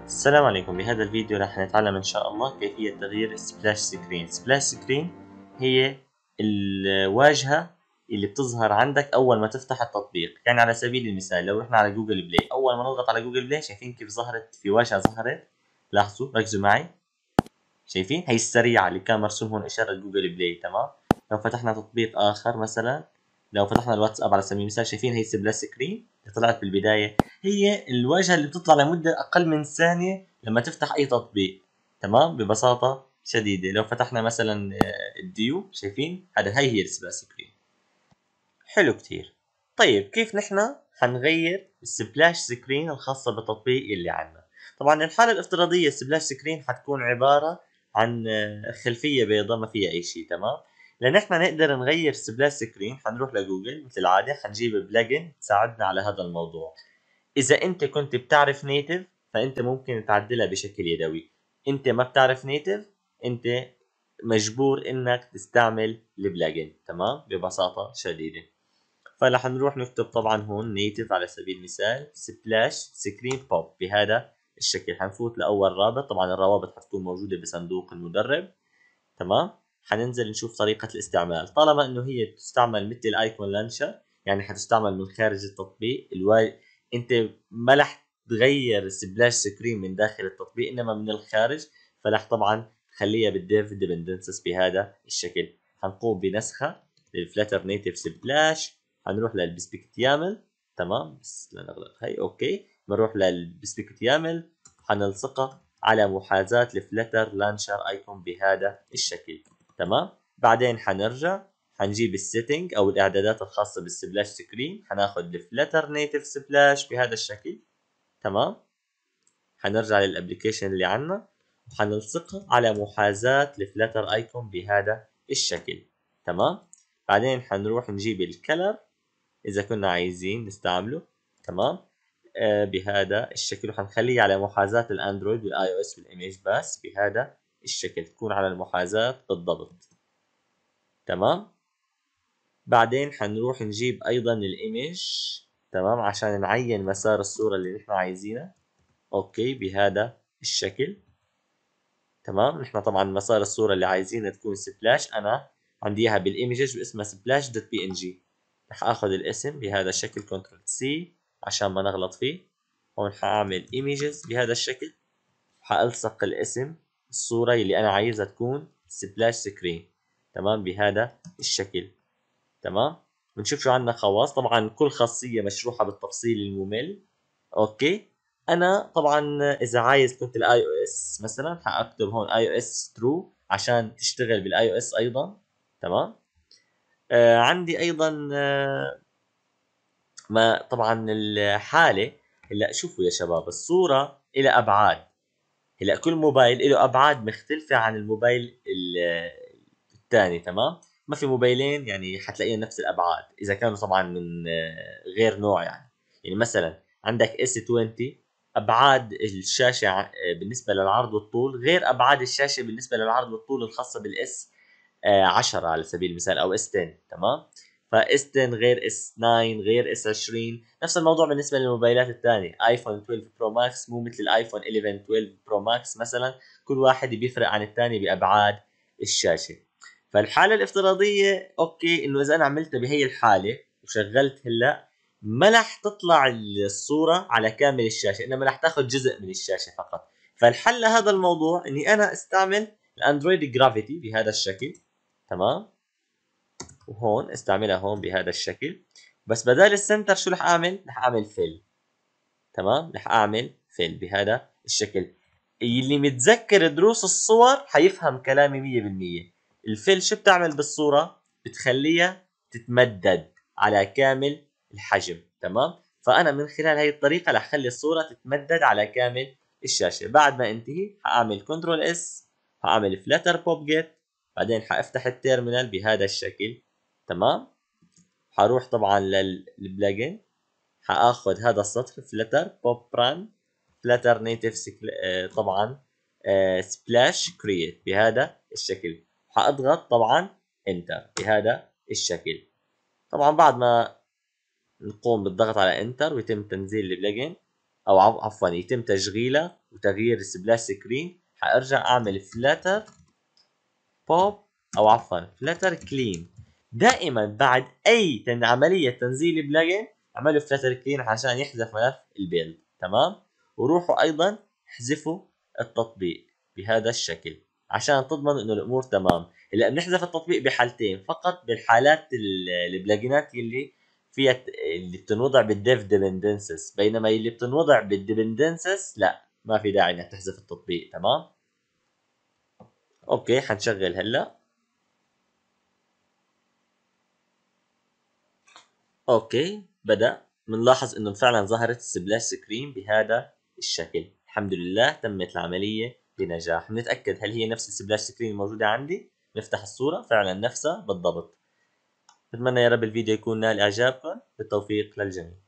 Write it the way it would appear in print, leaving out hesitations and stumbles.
السلام عليكم. بهذا الفيديو راح نتعلم إن شاء الله كيفية تغيير سبلاش سكرين. سبلاش سكرين هي الواجهة اللي بتظهر عندك أول ما تفتح التطبيق. يعني على سبيل المثال لو رحنا على جوجل بلاي، أول ما نضغط على جوجل بلاي شايفين كيف ظهرت في واجهة ظهرت؟ لاحظوا، ركزوا معي، شايفين هي السريعة اللي كان مرسوم هون إشارة جوجل بلاي. تمام. لو فتحنا تطبيق آخر مثلا، لو فتحنا الواتساب على سبيل المثال، شايفين هي سبلاش سكرين اللي طلعت بالبداية، هي الواجهة اللي بتطلع لمدة أقل من ثانية لما تفتح أي تطبيق. تمام، ببساطة شديدة. لو فتحنا مثلا الديو، شايفين هي السبلاش سكرين. حلو كتير. طيب كيف نحن حنغير السبلاش سكرين الخاصة بالتطبيق اللي عندنا؟ طبعا الحالة الافتراضية السبلاش سكرين حتكون عبارة عن خلفية بيضاء ما فيها أي شيء. تمام. لنحن نقدر نغير سبلاش سكرين حنروح لجوجل مثل العادة، حنجيب بلجن تساعدنا على هذا الموضوع. إذا أنت كنت بتعرف نيتف فأنت ممكن تعدلها بشكل يدوي. أنت ما بتعرف نيتف، أنت مجبور إنك تستعمل البلجن. تمام، ببساطة شديدة. فرح نروح نكتب طبعا هون نيتف على سبيل المثال سبلاش سكرين بوب بهذا الشكل. حنفوت لاول رابط، طبعا الروابط حتكون موجوده بصندوق المدرب. تمام. حننزل نشوف طريقه الاستعمال. طالما انه هي تستعمل مثل الايكون لانشر، يعني حتستعمل من خارج التطبيق انت ما رح تغير سبلاش سكرين من داخل التطبيق انما من الخارج، فرح طبعا خليها بالديف ديبندنسز بهذا الشكل. حنقوم بنسخها للفلاتر نيتف سبلاش. حنروح للبسبكت يامل. تمام، بس لنغلق هي. اوكي، بنروح للبسبكت يامل، حنلصقها على محاذاة الفلتر لانشر ايكون بهذا الشكل. تمام. بعدين حنرجع حنجيب السيتنج او الاعدادات الخاصة بالسبلاش سكرين، حناخذ الفلتر نيتف سبلاش بهذا الشكل. تمام. حنرجع للابلكيشن اللي عندنا وحنلصقها على محاذاة الفلتر ايكون بهذا الشكل. تمام. بعدين حنروح نجيب الكلر اذا كنا عايزين نستعمله. تمام. بهذا الشكل، وحنخليه على محاذاة الاندرويد والاي او اس والايمج باس بهذا الشكل، تكون على المحاذاة بالضبط. تمام. بعدين حنروح نجيب ايضا الايمج. تمام، عشان نعين مسار الصورة اللي نحن عايزينها. اوكي، بهذا الشكل. تمام. نحن طبعا مسار الصورة اللي عايزينها تكون سبلاش، انا عندي اياها بالايمجز واسمها سبلاش دوت بي ان جي. رح اخذ الاسم بهذا الشكل، كنترول سي عشان ما نغلط فيه. هون حاعمل ايمجز بهذا الشكل، حالصق الاسم الصورة اللي انا عايزها تكون سبلاش سكرين. تمام، بهذا الشكل. تمام. بنشوف شو عندنا خواص. طبعا كل خاصية مشروحة بالتفصيل الممل. اوكي. انا طبعا اذا عايز كنت الاي او اس مثلا حاكتب هون اي او اس ترو عشان تشتغل بالاي او اس ايضا. تمام. عندي ايضا ما طبعا الحالة. هلا شوفوا يا شباب، الصورة إلى أبعاد. هلا كل موبايل له أبعاد مختلفة عن الموبايل الثاني. تمام. ما في موبايلين يعني حتلاقيهم نفس الأبعاد إذا كانوا طبعا من غير نوع. يعني مثلا عندك اس 20، أبعاد الشاشة بالنسبة للعرض والطول غير أبعاد الشاشة بالنسبة للعرض والطول الخاصة بالاس 10 على سبيل المثال او اس 10. تمام. فاس 10 غير اس 9 غير اس 20. نفس الموضوع بالنسبه للموبايلات الثانيه. ايفون 12 برو ماكس مو مثل الايفون 11 12 برو ماكس مثلا، كل واحد بيفرق عن الثاني بابعاد الشاشه. فالحاله الافتراضيه اوكي انه اذا انا عملتها بهي الحاله وشغلت هلا، ما رح تطلع الصوره على كامل الشاشه، انما رح تاخذ جزء من الشاشه فقط. فالحل لهذا الموضوع اني انا استعمل الاندرويد جرافيتي بهذا الشكل. تمام. وهون استعملها هون بهذا الشكل، بس بدال السنتر شو رح اعمل؟ رح اعمل فيل. تمام، رح اعمل فيل بهذا الشكل. اللي متذكر دروس الصور حيفهم كلامي 100%. الفيل شو بتعمل بالصورة؟ بتخليها تتمدد على كامل الحجم. تمام. فانا من خلال هاي الطريقة رح اخلي الصورة تتمدد على كامل الشاشة. بعد ما انتهي حاعمل كنترول اس، حاعمل فلاتر بوب جيت، بعدين حافتح التيرمينال بهذا الشكل. تمام. حروح طبعا للبلجن، حاخذ هذا السطر فلتر بوب ران فلتر نيتف طبعا سبلاش كرييت بهذا الشكل. حاضغط طبعا انتر بهذا الشكل. طبعا بعد ما نقوم بالضغط على انتر ويتم تنزيل البلجن، او عفوا يتم تشغيلها وتغيير السبلاش سكرين، حارجع اعمل فلاتر بوب او عفوا فلاتر كلين. دائما بعد اي عمليه تنزيل بلجن اعملوا فلاتر كلين عشان يحذف ملف البيلد. تمام. وروحوا ايضا احذفوا التطبيق بهذا الشكل عشان تضمن انه الامور تمام. هلا بنحذف التطبيق بحالتين فقط، بالحالات البلجنات اللي فيها اللي بتنوضع بالديف ديبندنسز، بينما اللي بتنوضع بالديبندنسز لا، ما في داعي انك تحذف التطبيق. تمام. اوكي حنشغل هلا. اوكي بدأ. بنلاحظ انه فعلا ظهرت السبلاش سكرين بهذا الشكل. الحمد لله تمت العملية بنجاح. بنتأكد هل هي نفس السبلاش سكرين الموجودة عندي. نفتح الصورة، فعلا نفسها بالضبط. بتمنى يا رب الفيديو يكون نال اعجابكم. بالتوفيق للجميع.